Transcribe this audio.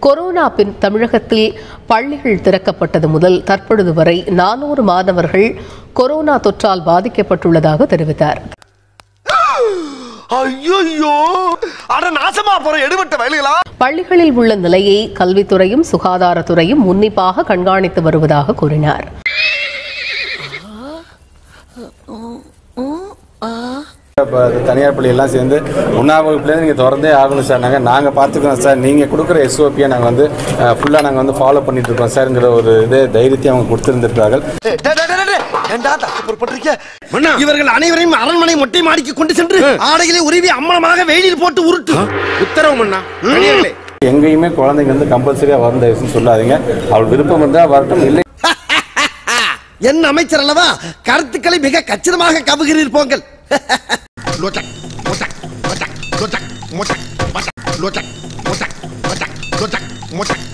Corona பின் தமிழகத்தில் பள்ளிகள் திறக்கப்பட்டது முதல் தற்பொழுது வரை 400 மாணவர்கள் கொரோனா தொற்றால் பாதிக்கப்பட்டுள்ளதாக தெரிவித்தார். பள்ளிகளில் உள்ள நிலையை கல்வித்துறையும் சுகாதாரத்துறையும் உன்னிப்பாக கண்காணித்து வருவதாக கூறினார். தனியார் பள்ளியெல்லாம் சேர்ந்து 1ஆம் வகுப்புலேருந்து நீங்கள் திறந்தே ஆகணும் சார், நாங்கள் பார்த்துக்கிறோம் சார், நீங்கள் கொடுக்குற எஸ்ஓபியை நாங்கள் வந்து ஃபுல்லாக நாங்கள் வந்து ஃபாலோ பண்ணிட்டு இருக்கோம் சார்ங்கிற ஒரு இதே தைரியத்தை அவங்க கொடுத்திருந்திருக்கிறார்கள். இவர்கள் அனைவரையும் அரண்மனை மொட்டை மாடிக்கு கொண்டு சென்று ஆடைகளை உருவி அம்மனமாக வெயிலில் போட்டு உருட்டு உத்தரவு மன்னா. எங்கேயுமே குழந்தைங்க வந்து கம்பல்சரியா வரும் தயவுன்னு சொல்லாதீங்க. அவள் விருப்பம் இருந்தா வரட்டும், இல்லை என் அமைச்சர் அல்லவா கருத்துக்களை மிக கச்சிதமாக கவுகிறீர் போங்கள். லோட்டக் மோட்டக் மோட்டக் லோட்டக் மோட்டக் மோட்டக் லோட்டக் மோட்டக் மோட்டக் லோட்டக் மோட்டக்